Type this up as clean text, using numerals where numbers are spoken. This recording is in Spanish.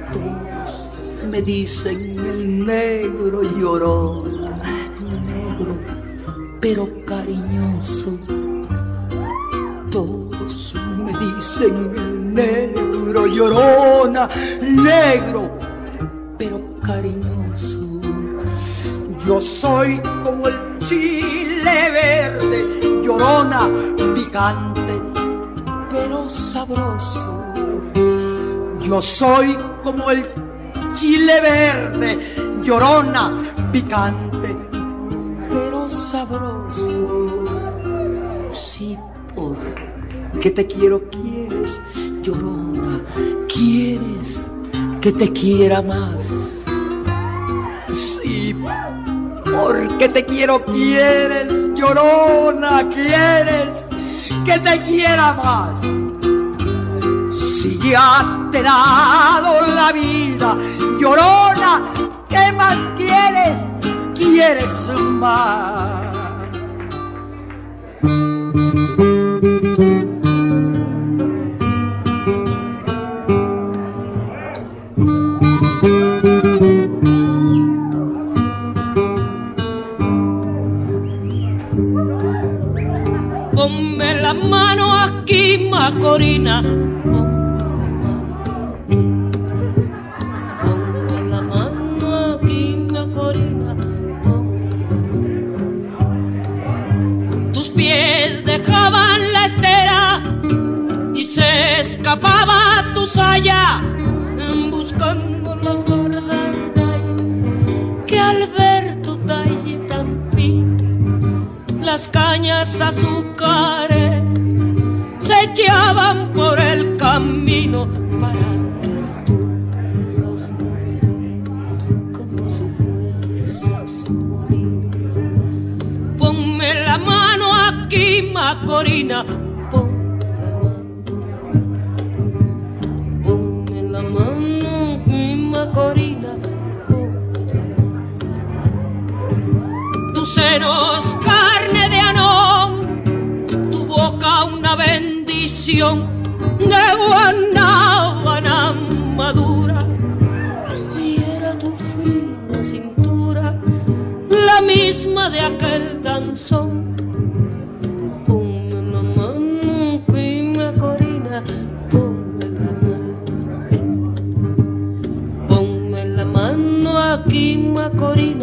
Todos me dicen el negro llorona, negro pero cariñoso. Todos me dicen el negro llorona, negro pero cariñoso. Yo soy como el chile verde, llorona, picante pero sabroso. Yo soy como el chile verde, llorona, picante pero sabroso. Sí, porque te quiero, quieres, llorona, quieres que te quiera más. Sí, porque te quiero, quieres, llorona, quieres que te quiera más. Si ya te he dado la vida, llorona, ¿qué más quieres? ¿Quieres más? Ponme la mano aquí, Macorina. Ponme la mano aquí, Macorina. Tus pies dejaban la estera y se escapaba tu saya buscando la gorda que Alberto talle tan fino. Las cañas azúcares se echaban por el camino para que tú los como si fueses morir. Ponme la mano aquí, Macorina. Ponme la mano aquí, Macorina. Tus senos carne de anón, tu boca una bendición de guanábana madura, y era tu fina cintura la misma de aquel danzón. Ponme la mano, prima Corina, ponme la mano aquí, Macorina.